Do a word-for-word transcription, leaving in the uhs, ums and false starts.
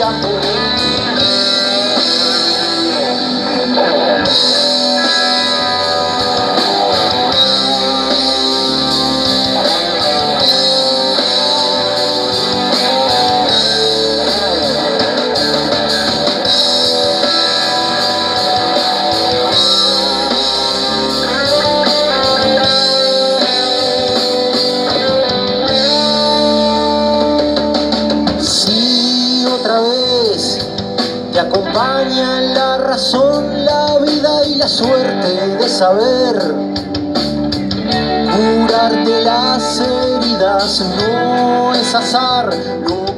Te acompañan la razón, la vida y la suerte de saber curarte las heridas. No es azar, no